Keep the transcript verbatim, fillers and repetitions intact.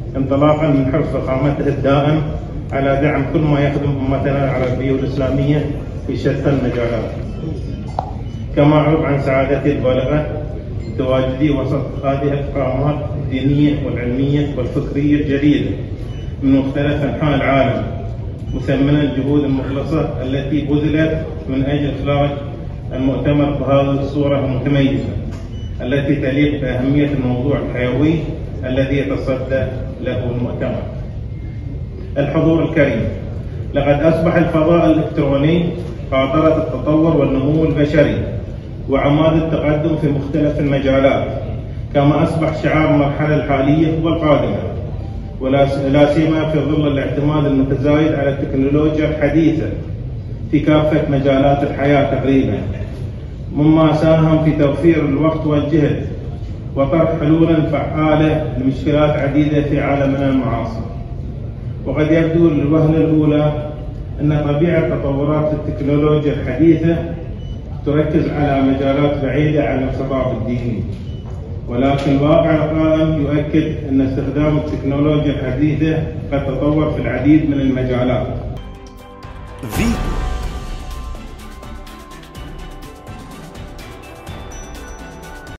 انطلاقا من حرص فخامته الدائم على دعم كل ما يخدم أمتنا العربية والإسلامية في شتى المجالات. كما أعرب عن سعادتي البالغة بتواجدي وسط هذه القامات الدينية والعلمية والفكرية الجديدة من مختلف أنحاء العالم، مثمنا الجهود المخلصة التي بذلت من أجل إخراج المؤتمر بهذه الصورة المتميزة التي تليق بأهمية الموضوع الحيوي الذي يتصدى له المؤتمر. الحضور الكريم، لقد أصبح الفضاء الإلكتروني قاطرة التطور والنمو البشري وعماد التقدم في مختلف المجالات، كما أصبح شعار المرحلة الحالية والقادمة، ولا سيما في ظل الاعتماد المتزايد على التكنولوجيا الحديثة في كافة مجالات الحياة تقريبا، مما ساهم في توفير الوقت والجهد وطرح حلولا فعالة لمشكلات عديدة في عالمنا المعاصر. وقد يبدو للوهلة الأولى أن طبيعة تطورات التكنولوجيا الحديثة تركز على مجالات بعيدة عن الخطاب الديني، ولكن الواقع القائم يؤكد أن استخدام التكنولوجيا الحديثة قد تطور في العديد من المجالات.